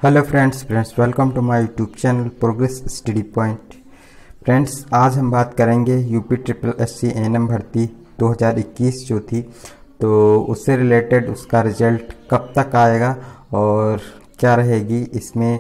Hello friends welcome to my YouTube channel Progress Study Point. Friends, आज हम बात करेंगे यूपी ट्रिपल एससी एएनएम भर्ती 2021 जो थी, तो उससे रिलेटेड उसका रिजल्ट कब तक आएगा और क्या रहेगी इसमें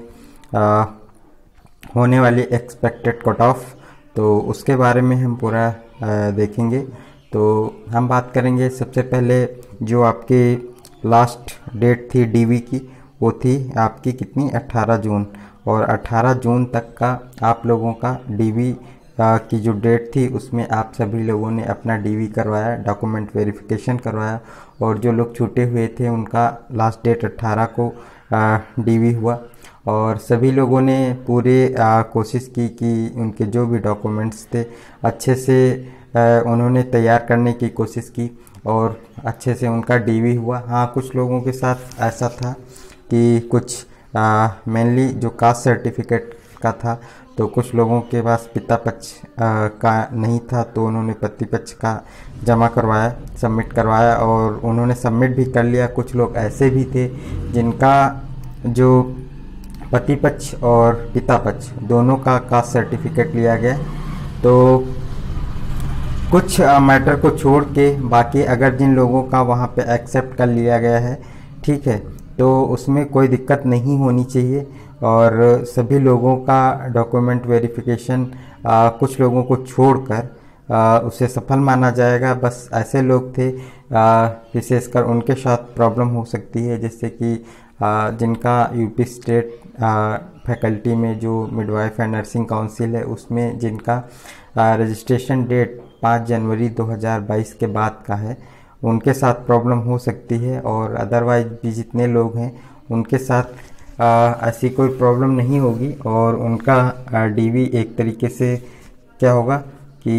होने वाली एक्सपेक्टेड कट ऑफ, तो उसके बारे में हम पूरा देखेंगे। तो हम बात करेंगे सबसे पहले जो आपकी लास्ट डेट थी डीवी की, वो थी आपकी कितनी 18 जून, और 18 जून तक का आप लोगों का डीवी की जो डेट थी उसमें आप सभी लोगों ने अपना डीवी करवाया, डॉक्यूमेंट वेरिफिकेशन करवाया, और जो लोग छूटे हुए थे उनका लास्ट डेट 18 को डीवी हुआ। और सभी लोगों ने पूरे कोशिश की कि उनके जो भी डॉक्यूमेंट्स थे अच्छे से उन्होंने तैयार करने की कोशिश की और अच्छे से उनका डीवी हुआ। हाँ, कुछ लोगों के साथ ऐसा था कि कुछ मेनली जो कास्ट सर्टिफिकेट का था, तो कुछ लोगों के पास पिता पक्ष का नहीं था, तो उन्होंने पति पक्ष का जमा करवाया, सबमिट करवाया, और उन्होंने सबमिट भी कर लिया। कुछ लोग ऐसे भी थे जिनका जो पति पक्ष और पिता पक्ष दोनों का कास्ट सर्टिफिकेट लिया गया। तो कुछ मैटर को छोड़ के बाकी अगर जिन लोगों का वहाँ पे एक्सेप्ट कर लिया गया है, ठीक है, तो उसमें कोई दिक्कत नहीं होनी चाहिए और सभी लोगों का डॉक्यूमेंट वेरिफिकेशन कुछ लोगों को छोड़कर उसे सफल माना जाएगा। बस ऐसे लोग थे विशेषकर उनके साथ प्रॉब्लम हो सकती है, जैसे कि जिनका यूपी स्टेट फैकल्टी में जो मिडवाइफ एंड नर्सिंग काउंसिल है उसमें जिनका रजिस्ट्रेशन डेट 5 जनवरी 2022 के बाद का है, उनके साथ प्रॉब्लम हो सकती है। और अदरवाइज भी जितने लोग हैं उनके साथ ऐसी कोई प्रॉब्लम नहीं होगी और उनका डीवी एक तरीके से क्या होगा कि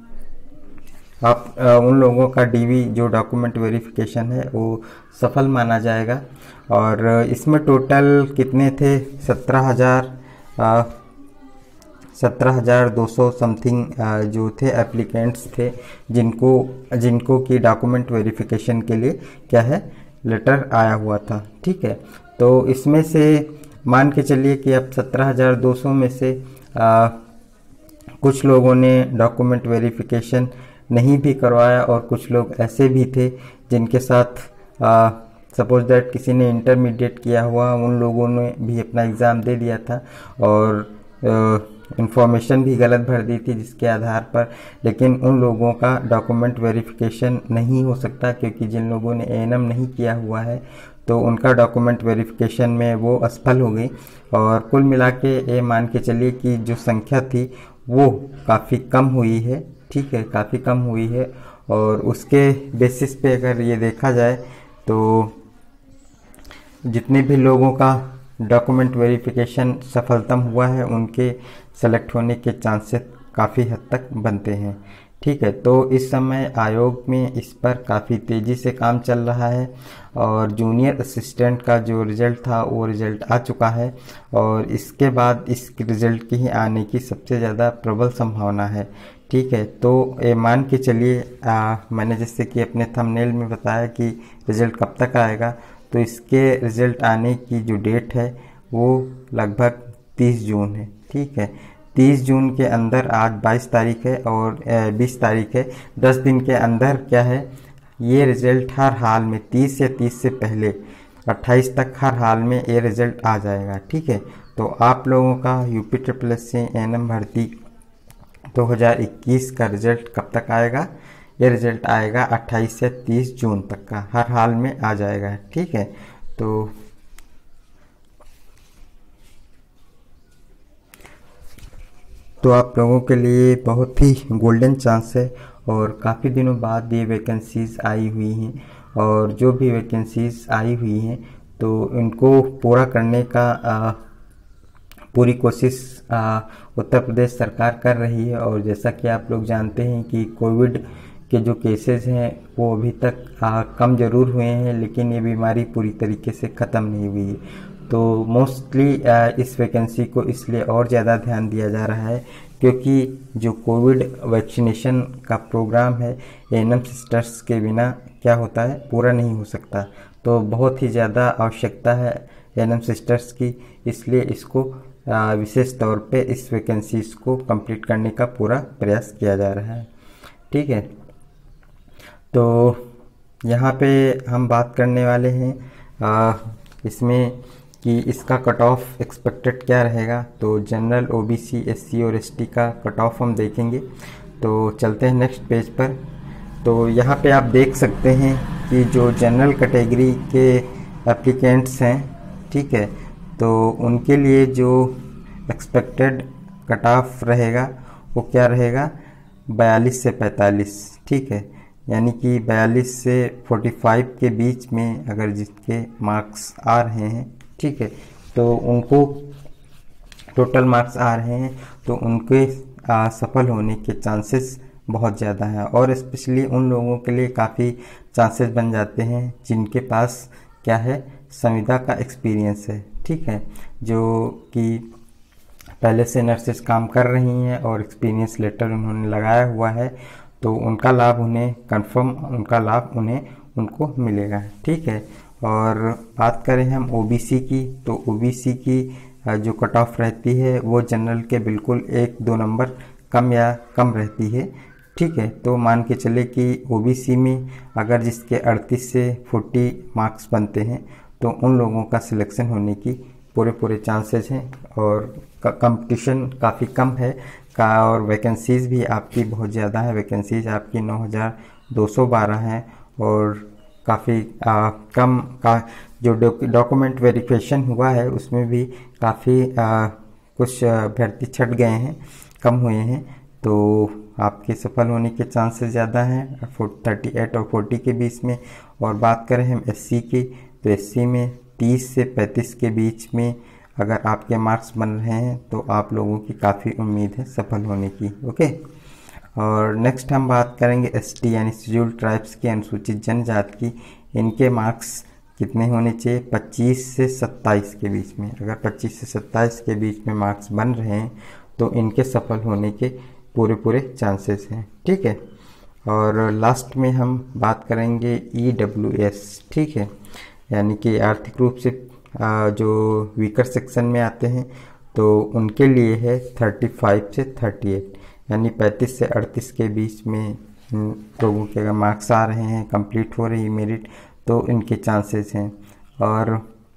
आप उन लोगों का डीवी जो डॉक्यूमेंट वेरिफिकेशन है वो सफल माना जाएगा। और इसमें टोटल कितने थे, 17,200 समथिंग जो थे एप्लीकेंट्स थे जिनको कि डॉक्यूमेंट वेरिफिकेशन के लिए क्या है लेटर आया हुआ था, ठीक है। तो इसमें से मान के चलिए कि अब 17,200 में से कुछ लोगों ने डॉक्यूमेंट वेरिफिकेशन नहीं भी करवाया और कुछ लोग ऐसे भी थे जिनके साथ सपोज दैट किसी ने इंटरमीडिएट किया हुआ, उन लोगों ने भी अपना एग्ज़ाम दे दिया था और इंफॉर्मेशन भी गलत भर दी थी जिसके आधार पर, लेकिन उन लोगों का डॉक्यूमेंट वेरिफिकेशन नहीं हो सकता क्योंकि जिन लोगों ने एएनएम नहीं किया हुआ है तो उनका डॉक्यूमेंट वेरिफिकेशन में वो असफल हो गई। और कुल मिला के ये मान के चलिए कि जो संख्या थी वो काफ़ी कम हुई है, ठीक है, काफ़ी कम हुई है। और उसके बेसिस पे अगर ये देखा जाए तो जितने भी लोगों का डॉक्यूमेंट वेरिफिकेशन सफलतम हुआ है उनके सेलेक्ट होने के चांसेस काफ़ी हद तक बनते हैं, ठीक है। तो इस समय आयोग में इस पर काफ़ी तेज़ी से काम चल रहा है और जूनियर असिस्टेंट का जो रिज़ल्ट था वो रिज़ल्ट आ चुका है और इसके बाद इस रिज़ल्ट की ही आने की सबसे ज़्यादा प्रबल संभावना है, ठीक है। तो ये मान के चलिए मैंने जैसे कि अपने थंबनेल में बताया कि रिज़ल्ट कब तक आएगा, तो इसके रिज़ल्ट आने की जो डेट है वो लगभग 30 जून है, ठीक है। 30 जून के अंदर आज 22 तारीख है और 20 तारीख है, 10 दिन के अंदर क्या है ये रिज़ल्ट हर हाल में 30 या 30 से पहले 28 तक हर हाल में ये रिज़ल्ट आ जाएगा, ठीक है। तो आप लोगों का यूपी ट्रिपल एससी एएनएम भर्ती 2021 का रिज़ल्ट कब तक आएगा, ये रिज़ल्ट आएगा 28 से 30 जून तक का, हर हाल में आ जाएगा, ठीक है। तो आप लोगों के लिए बहुत ही गोल्डन चांस है और काफ़ी दिनों बाद ये वैकेंसीज़ आई हुई हैं और जो भी वैकेंसीज़ आई हुई हैं तो इनको पूरा करने का पूरी कोशिश उत्तर प्रदेश सरकार कर रही है। और जैसा कि आप लोग जानते हैं कि कोविड के जो केसेस हैं वो अभी तक कम ज़रूर हुए हैं, लेकिन ये बीमारी पूरी तरीके से ख़त्म नहीं हुई है। तो मोस्टली इस वैकेंसी को इसलिए और ज़्यादा ध्यान दिया जा रहा है क्योंकि जो कोविड वैक्सीनेशन का प्रोग्राम है एएनएम सिस्टर्स के बिना क्या होता है पूरा नहीं हो सकता। तो बहुत ही ज़्यादा आवश्यकता है एनएम सिस्टर्स की, इसलिए इसको विशेष तौर पे इस वैकेंसीज को कंप्लीट करने का पूरा प्रयास किया जा रहा है। ठीक है, तो यहाँ पे हम बात करने वाले हैं इसमें कि इसका कट ऑफ एक्सपेक्टेड क्या रहेगा। तो जनरल, ओबीसी, एससी और एसटी का कट ऑफ हम देखेंगे। तो चलते हैं नेक्स्ट पेज पर। तो यहाँ पे आप देख सकते हैं कि जो जनरल कैटेगरी के एप्लीकेंट्स हैं, ठीक है, तो उनके लिए जो एक्सपेक्टेड कट ऑफ रहेगा वो क्या रहेगा, 42 से 45। ठीक है, यानी कि 42 से 45 के बीच में अगर जिसके मार्क्स आ रहे हैं, ठीक है, तो उनको टोटल मार्क्स आ रहे हैं तो उनके सफल होने के चांसेस बहुत ज़्यादा हैं। और स्पेशली उन लोगों के लिए काफ़ी चांसेस बन जाते हैं जिनके पास क्या है, संविदा का एक्सपीरियंस है। ठीक है, जो कि पहले से नर्सेस काम कर रही हैं और एक्सपीरियंस लेटर उन्होंने लगाया हुआ है, तो उनका लाभ उन्हें कंफर्म, उनका लाभ उनको मिलेगा। ठीक है, और बात करें हम ओबीसी की, तो ओबीसी की जो कट ऑफ रहती है वो जनरल के बिल्कुल 1-2 नंबर कम रहती है। ठीक है, तो मान के चले कि ओबीसी में अगर जिसके 38 से 40 मार्क्स बनते हैं तो उन लोगों का सिलेक्शन होने की पूरे चांसेस हैं। और कंपटीशन काफ़ी कम है और वैकेंसीज़ भी आपकी बहुत ज़्यादा है। वैकेंसीज आपकी 9212 हैं और काफ़ी कम का जो डॉक्यूमेंट वेरिफिकेशन हुआ है उसमें भी काफ़ी कुछ अभ्यर्थी छट गए हैं, कम हुए हैं, तो आपके सफल होने के चांसेस ज़्यादा हैं 38 और 40 के बीच में। और बात करें हम एससी की, तो एससी में 30 से 35 के बीच में अगर आपके मार्क्स बन रहे हैं तो आप लोगों की काफ़ी उम्मीद है सफल होने की। ओके, और नेक्स्ट हम बात करेंगे एसटी यानी शेड्यूल्ड ट्राइब्स की, अनुसूचित जनजाति की। इनके मार्क्स कितने होने चाहिए, 25 से 27 के बीच में। अगर 25 से 27 के बीच में मार्क्स बन रहे हैं तो इनके सफल होने के पूरे चांसेस हैं। ठीक है, और लास्ट में हम बात करेंगे EWS। ठीक है, यानी कि आर्थिक रूप से जो वीकर सेक्शन में आते हैं तो उनके लिए है 35 से 38, यानी 35 से 38 के बीच में लोगों के अगर मार्क्स आ रहे हैं, कंप्लीट हो रही मेरिट, तो इनके चांसेस हैं। और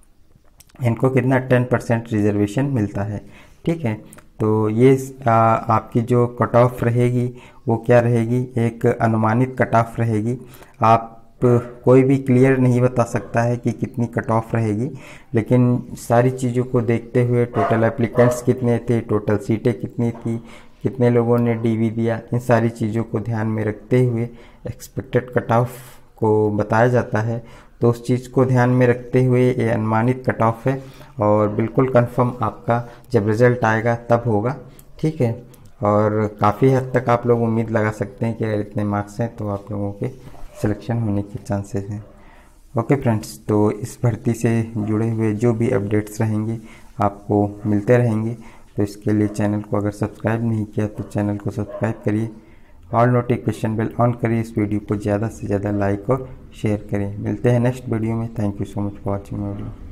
इनको कितना 10% रिजर्वेशन मिलता है। ठीक है, तो ये आपकी जो कट ऑफ रहेगी वो क्या रहेगी, एक अनुमानित कट ऑफ रहेगी। आप कोई भी क्लियर नहीं बता सकता है कि कितनी कट ऑफ रहेगी, लेकिन सारी चीज़ों को देखते हुए, टोटल एप्लीकेंट्स कितने थे, टोटल सीटें कितनी थी, कितने लोगों ने डीवी दिया, इन सारी चीज़ों को ध्यान में रखते हुए एक्सपेक्टेड कट ऑफ को बताया जाता है। तो उस चीज़ को ध्यान में रखते हुए ये अनुमानित कट ऑफ है और बिल्कुल कंफर्म आपका जब रिज़ल्ट आएगा तब होगा। ठीक है, और काफ़ी हद तक आप लोग उम्मीद लगा सकते हैं कि अगर इतने मार्क्स हैं तो आप लोगों के सिलेक्शन होने के चांसेस हैं। ओके फ्रेंड्स, तो इस भर्ती से जुड़े हुए जो भी अपडेट्स रहेंगे आपको मिलते रहेंगे। तो इसके लिए चैनल को अगर सब्सक्राइब नहीं किया तो चैनल को सब्सक्राइब करिए, ऑल नोटिफिकेशन बेल ऑन करिए, इस वीडियो को ज़्यादा से ज़्यादा लाइक और शेयर करिए। मिलते हैं नेक्स्ट वीडियो में। Thank you so much for watching video.